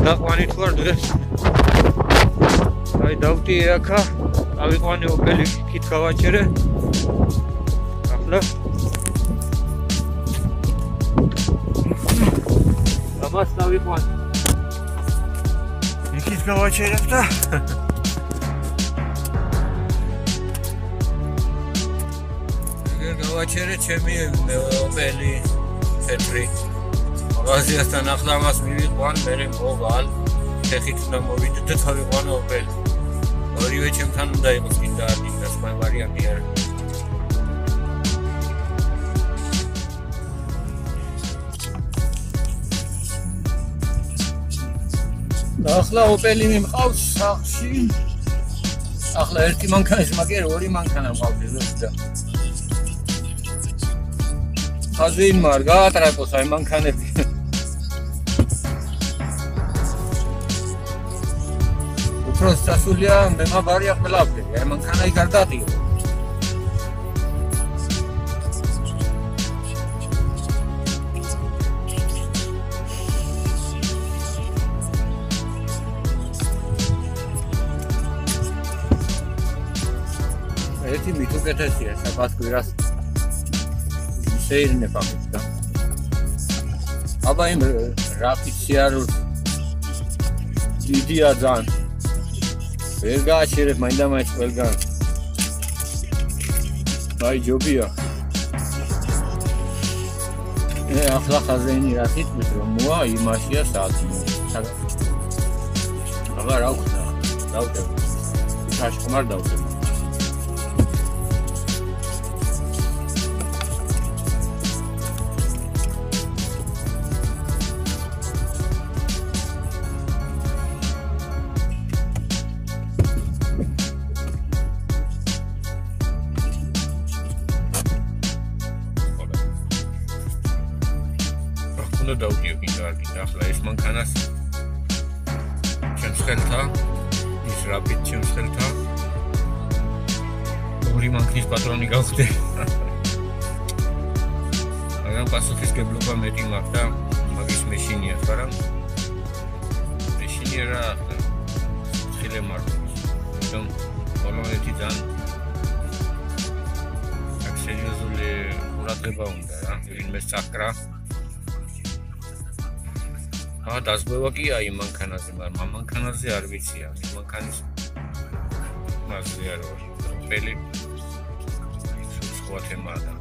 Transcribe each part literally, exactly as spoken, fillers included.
დაყვანით ვარ დღეს. აი დავტიე აქა, ავიყვანე ოპელი იქით გავაჩერე. ახლა ამას დავიყვანე. იქით გავაჩერებ და ეგერ გავაჩერე ჩემი ოპელი თეთრი. მაღაზიასთან ახლა ამას მივიყვან, მერე მოვალ, ხეხით უნდა მოვიდე და თავიყვანე ოპელი. ორივე ჩემთან უნდა იყოს კიდე არდინდა სხვა ვარიანტი არ. ახლა ოპელი მიმყავს სახში. ახლა ერთი მანქანის მაგერ ორი მანქანა მყავს ზუსტად. ხაზინ მარ გაატრაკოს აი მანქანები. უბრალოდ სასულია მემაბარია ყველაფერი, აი მანქანა იქ არ დადიო. ერთი მითუკეთესია საფასკვირას შეიძლება და აბა იმ რაფიციარულ დიდია ძალიან ვერ გააჩერებ მაინდა-მაინც ყველგან აი ჯობია ე ახლა ხაზენი რა თითქმის რომ მოა იმაშია საათი აბა რა ვქნა დავდებ თაშხმარ დავდებ უნდა დავდიო კიდე არ კიდე ახლა ეს მანქანას ჩემს ხელთა ის რაპიდ ჩემს ხელთა ორი მანქანის პატრონი გავხდე მაგრამ პასუხისგებლობა მეტი მაქვს და მაგის მეშინია მაგრამ მეშინია რა ხილე მარტოს რომ პოლონეთი ძალიან აქ სერიოზული ყურადღება უნდა რა ვინმე წაკრა აა დაზღვევა კი აი მანქანაზე, მაგრამ მანქანაზე არ ვიცი, ამ მანქანის მასზე არ ვარ. ოპელი სხვა თემაა და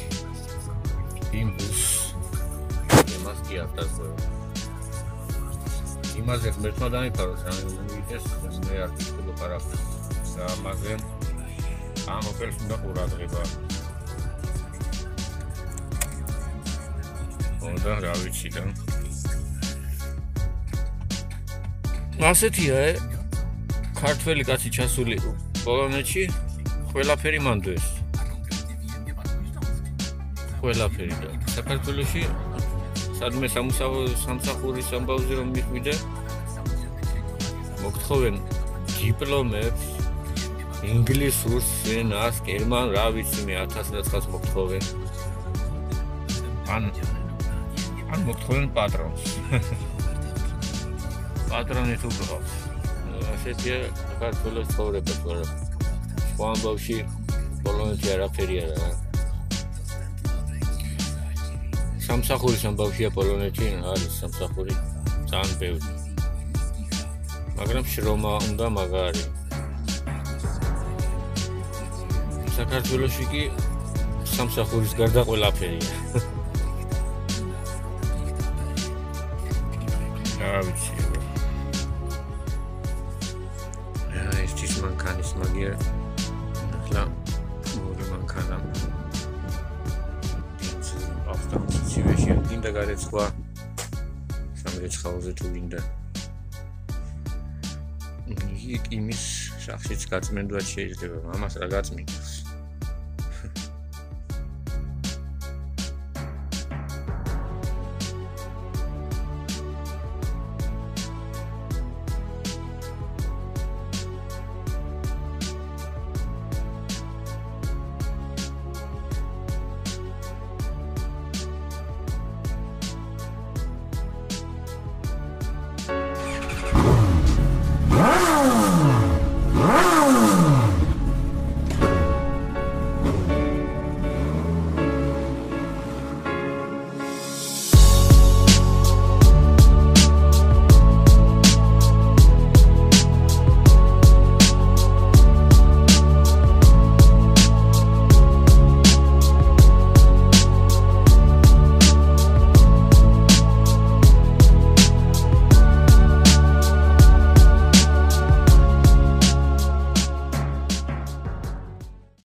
იმბუს იმას კი არ დაზღვევა. იმაზე მერტმა დამიფაროს, რა მივიდეს, მე არ ვიტყოდო პარაფრა. და ამაზე ამ ოპელს უნდა ყურადღება. და რა ვიცი და ასეთია ქართველი კაცი ჩასული პოლონეთში ყველაფერი მანდოს ყველაფერი და საქართველოში სადმე სამსახურის ამბავზე რომ მიხვიდე მოგთხოვენ დიპლომებს ინგლისურს ენას გერმან რა ვიცი მე ათას ნაცხადს მოგთხოვენ ან ან მოგთხოვენ პატრონს პატრონი თუ გყავს. ასეთია საქართველოს ცხოვრება თორე სხვა ამბავში პოლონეთი არაფერი არა. სამსახურის ამბავშია პოლონეთი არის სამსახური ძალიან ბევრი. მაგრამ შრომა უნდა მაგარი. საქართველოში კი სამსახურის გარდა ყველაფერია. რა ვიცი მანქანის მაგიერ ახლა ორი მანქანა ავტომობილში გინდა გარეცხვა სამრეცხაოზე თუ გინდა იქ იმის სახშიც გაწმენდვაც შეიძლება ამას რა გაწმინდა